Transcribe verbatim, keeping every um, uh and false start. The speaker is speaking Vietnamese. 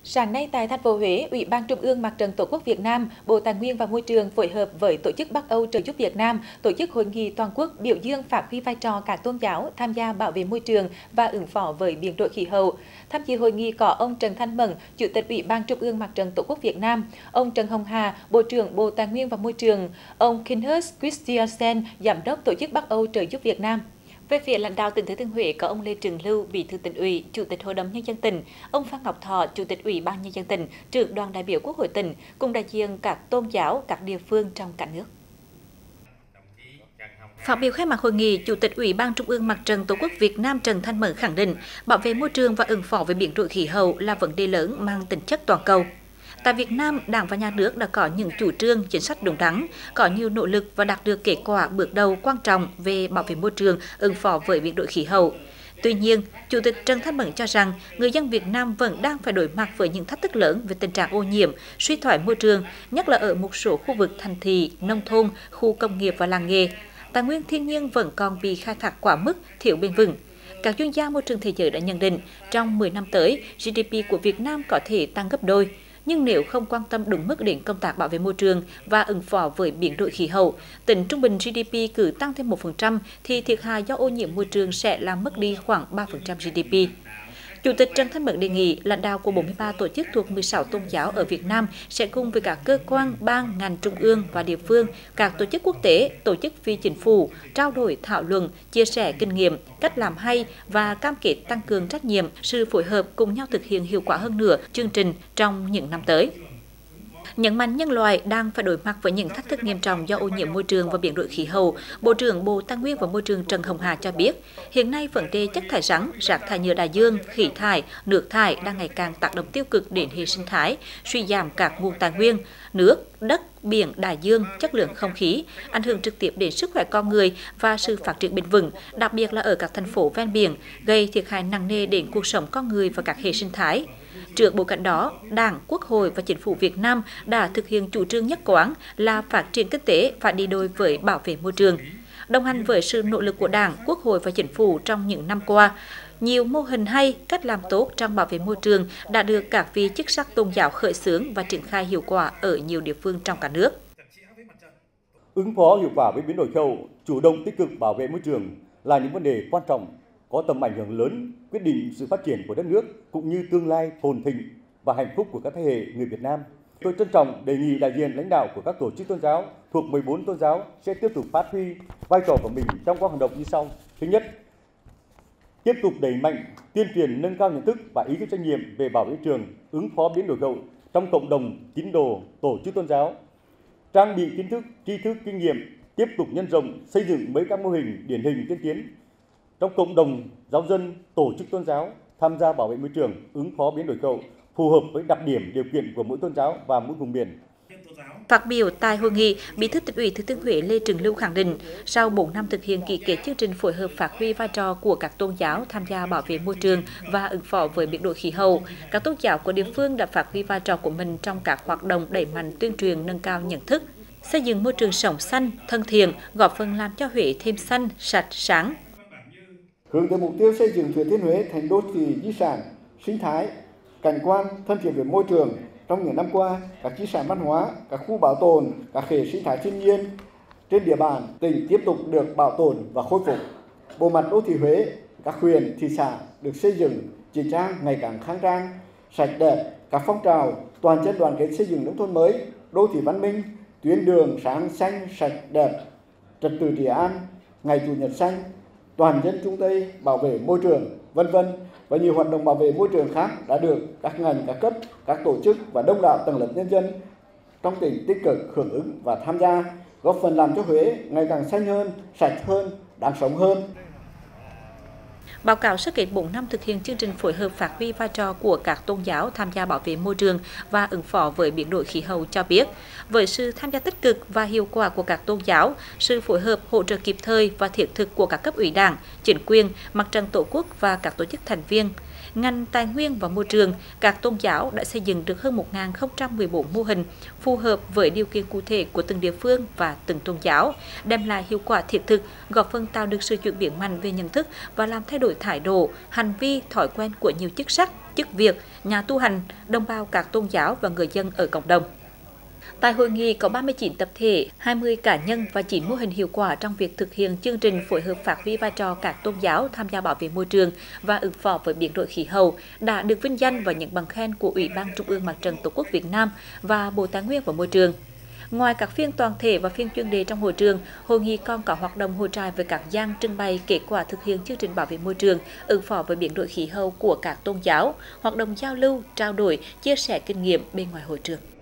Sáng nay tại thành phố Huế, Ủy ban Trung ương Mặt trận Tổ quốc Việt Nam, Bộ Tài nguyên và Môi trường phối hợp với Tổ chức Bắc Âu trợ giúp Việt Nam tổ chức hội nghị toàn quốc biểu dương phát huy vai trò các tôn giáo tham gia bảo vệ môi trường và ứng phó với biến đổi khí hậu. Tham dự hội nghị có ông Trần Thanh Mẫn, Chủ tịch Ủy ban Trung ương Mặt trận Tổ quốc Việt Nam, ông Trần Hồng Hà, Bộ trưởng Bộ Tài nguyên và Môi trường, ông Kinhus Christiansen, Giám đốc Tổ chức Bắc Âu trợ giúp Việt Nam. Về phía lãnh đạo tỉnh Thừa Thiên Huế có ông Lê Trường Lưu, Bí thư tỉnh ủy, Chủ tịch Hội đồng Nhân dân tỉnh, ông Phan Ngọc Thọ, Chủ tịch Ủy ban Nhân dân tỉnh, trưởng đoàn đại biểu Quốc hội tỉnh, cùng đại diện các tôn giáo, các địa phương trong cả nước. Phát biểu khai mạc hội nghị, Chủ tịch Ủy ban Trung ương Mặt trận Tổ quốc Việt Nam Trần Thanh Mẫn khẳng định, bảo vệ môi trường và ứng phó với biến đổi khí hậu là vấn đề lớn mang tính chất toàn cầu. Tại Việt Nam, Đảng và Nhà nước đã có những chủ trương, chính sách đúng đắn, có nhiều nỗ lực và đạt được kết quả bước đầu quan trọng về bảo vệ môi trường, ứng phó với biến đổi khí hậu. Tuy nhiên, Chủ tịch Trần Thanh Mẫn cho rằng, người dân Việt Nam vẫn đang phải đối mặt với những thách thức lớn về tình trạng ô nhiễm, suy thoái môi trường, nhất là ở một số khu vực thành thị, nông thôn, khu công nghiệp và làng nghề. Tài nguyên thiên nhiên vẫn còn bị khai thác quá mức, thiếu bền vững. Các chuyên gia môi trường thế giới đã nhận định, trong mười năm tới, giê đê pê của Việt Nam có thể tăng gấp đôi. Nhưng nếu không quan tâm đúng mức đến công tác bảo vệ môi trường và ứng phó với biến đổi khí hậu, tính trung bình giê đê pê cứ tăng thêm một phần trăm thì thiệt hại do ô nhiễm môi trường sẽ làm mất đi khoảng ba phần trăm giê đê pê. Chủ tịch Trần Thanh Mẫn đề nghị lãnh đạo của bốn mươi ba tổ chức thuộc mười sáu tôn giáo ở Việt Nam sẽ cùng với các cơ quan, ban, ngành trung ương và địa phương, các tổ chức quốc tế, tổ chức phi chính phủ, trao đổi, thảo luận, chia sẻ kinh nghiệm, cách làm hay và cam kết tăng cường trách nhiệm, sự phối hợp cùng nhau thực hiện hiệu quả hơn nữa chương trình trong những năm tới. Nhấn mạnh nhân loại đang phải đối mặt với những thách thức nghiêm trọng do ô nhiễm môi trường và biến đổi khí hậu, Bộ trưởng Bộ Tài nguyên và Môi trường Trần Hồng Hà cho biết, hiện nay vấn đề chất thải rắn, rác thải nhựa đại dương, khí thải, nước thải đang ngày càng tác động tiêu cực đến hệ sinh thái, suy giảm các nguồn tài nguyên, nước, đất, biển, đại dương, chất lượng không khí, ảnh hưởng trực tiếp đến sức khỏe con người và sự phát triển bền vững, đặc biệt là ở các thành phố ven biển, gây thiệt hại nặng nề đến cuộc sống con người và các hệ sinh thái. Trước bối cảnh đó, Đảng, Quốc hội và Chính phủ Việt Nam đã thực hiện chủ trương nhất quán là phát triển kinh tế phải đi đôi với bảo vệ môi trường. Đồng hành với sự nỗ lực của Đảng, Quốc hội và Chính phủ trong những năm qua, nhiều mô hình hay, cách làm tốt trong bảo vệ môi trường đã được các vị chức sắc tôn giáo khởi xướng và triển khai hiệu quả ở nhiều địa phương trong cả nước. Ứng phó hiệu quả với biến đổi khí hậu, chủ động tích cực bảo vệ môi trường là những vấn đề quan trọng, có tầm ảnh hưởng lớn, quyết định sự phát triển của đất nước cũng như tương lai phồn thịnh và hạnh phúc của các thế hệ người Việt Nam. Tôi trân trọng đề nghị đại diện lãnh đạo của các tổ chức tôn giáo thuộc mười bốn tôn giáo sẽ tiếp tục phát huy vai trò của mình trong các hoạt động như sau. Thứ nhất, tiếp tục đẩy mạnh tuyên truyền nâng cao nhận thức và ý thức trách nhiệm về bảo vệ môi trường, ứng phó biến đổi khí hậu trong cộng đồng tín đồ, tổ chức tôn giáo, trang bị kiến thức, tri thức, kinh nghiệm, tiếp tục nhân rộng xây dựng mấy các mô hình điển hình tiên tiến trong cộng đồng giáo dân, tổ chức tôn giáo tham gia bảo vệ môi trường, ứng phó biến đổi khí hậu phù hợp với đặc điểm điều kiện của mỗi tôn giáo và mỗi vùng miền. Phát biểu tại hội nghị, Bí thư Tỉnh ủy Thừa Thiên Huế Lê Trường Lưu khẳng định, sau bốn năm thực hiện ký kết chương trình phối hợp phát huy vai trò của các tôn giáo tham gia bảo vệ môi trường và ứng phó với biến đổi khí hậu, các tôn giáo của địa phương đã phát huy vai trò của mình trong các hoạt động đẩy mạnh tuyên truyền nâng cao nhận thức, xây dựng môi trường sống xanh, thân thiện, góp phần làm cho Huế thêm xanh, sạch, sáng. Hướng tới mục tiêu xây dựng Thừa Thiên Huế thành đô thị di sản, sinh thái, cảnh quan, thân thiện với môi trường. Trong những năm qua, các di sản văn hóa, các khu bảo tồn, các hệ sinh thái thiên nhiên trên địa bàn tỉnh tiếp tục được bảo tồn và khôi phục. Bộ mặt đô thị Huế, các huyện, thị xã được xây dựng, chỉnh trang ngày càng khang trang, sạch đẹp, các phong trào toàn dân đoàn kết xây dựng nông thôn mới, đô thị văn minh, tuyến đường sáng xanh, sạch đẹp, trật tự trị an, ngày chủ nhật xanh, toàn dân chung tay bảo vệ môi trường, vân vân và nhiều hoạt động bảo vệ môi trường khác đã được các ngành, các cấp, các tổ chức và đông đảo tầng lớp nhân dân trong tỉnh tích cực hưởng ứng và tham gia, góp phần làm cho Huế ngày càng xanh hơn, sạch hơn, đáng sống hơn. Báo cáo sơ kết bốn năm thực hiện chương trình phối hợp phát huy vai trò của các tôn giáo tham gia bảo vệ môi trường và ứng phó với biến đổi khí hậu cho biết, với sự tham gia tích cực và hiệu quả của các tôn giáo, sự phối hợp hỗ trợ kịp thời và thiết thực của các cấp ủy Đảng, chính quyền, Mặt trận Tổ quốc và các tổ chức thành viên, ngành tài nguyên và môi trường, các tôn giáo đã xây dựng được hơn một nghìn không trăm mười bốn mô hình phù hợp với điều kiện cụ thể của từng địa phương và từng tôn giáo, đem lại hiệu quả thiết thực, góp phần tạo được sự chuyển biến mạnh về nhận thức và làm thay đổi thái độ, hành vi, thói quen của nhiều chức sắc, chức việc, nhà tu hành, đồng bào các tôn giáo và người dân ở cộng đồng. Tại hội nghị có ba mươi chín tập thể, hai mươi cá nhân và chín mô hình hiệu quả trong việc thực hiện chương trình phối hợp phát huy vai trò các tôn giáo tham gia bảo vệ môi trường và ứng phó với biến đổi khí hậu đã được vinh danh và những bằng khen của Ủy ban Trung ương Mặt trận Tổ quốc Việt Nam và Bộ Tài nguyên và Môi trường. Ngoài các phiên toàn thể và phiên chuyên đề trong hội trường, hội nghị còn có hoạt động hội trại với các gian trưng bày kết quả thực hiện chương trình bảo vệ môi trường, ứng phó với biến đổi khí hậu của các tôn giáo, hoạt động giao lưu, trao đổi, chia sẻ kinh nghiệm bên ngoài hội trường.